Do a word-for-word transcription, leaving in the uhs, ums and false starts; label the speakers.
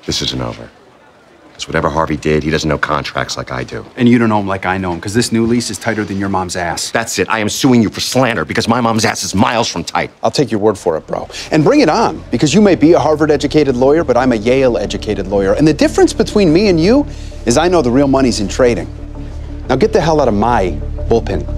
Speaker 1: This isn't over. Because whatever Harvey did, he doesn't know contracts like I do.
Speaker 2: And you don't know him like I know him, because this new lease is tighter than your mom's ass.
Speaker 1: That's it. I am suing you for slander because my mom's ass is miles from tight.
Speaker 3: I'll take your word for it, bro. And bring it on, because you may be a Harvard-educated lawyer, but I'm a Yale-educated lawyer. And the difference between me and you is I know the real money's in trading. Now get the hell out of my bullpen.